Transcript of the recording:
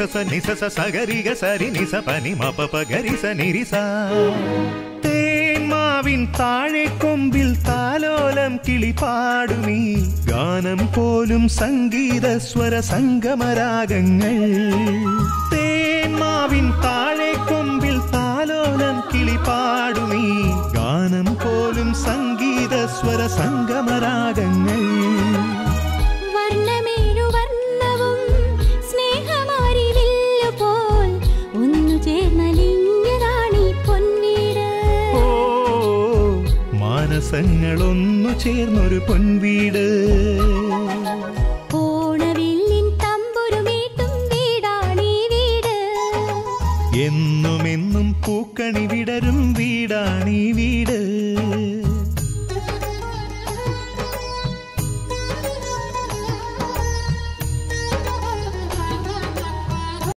സ നിസ സ സഗരി ഗ സരി നിസ പനി മപ പ ഗരി സ നിരി സ. തേന്മാവിൻ താഴെ കൊമ്പിൽ താലോലം കിളി പാടുമീ ഗാനം പോലും സംഗീത സ്വര സംഗമരാഗങ്ങൾ. തേന്മാവിൻ താഴെ കൊമ്പിൽ താലോലം കിളി പാടുമീ ഗാനം പോലും സംഗീത സ്വര സംഗമരാഗങ്ങൾ. മാനസങ്ങളൊന്നു ചേർന്നൊരു പൊൻവീട്. ഓണവില്ലിൻ തമ്പുരുമീട്ടും വീടാണീ വീട്. എന്നുമെന്നും പൂക്കണി വിടരും വീടാണീ വീട്.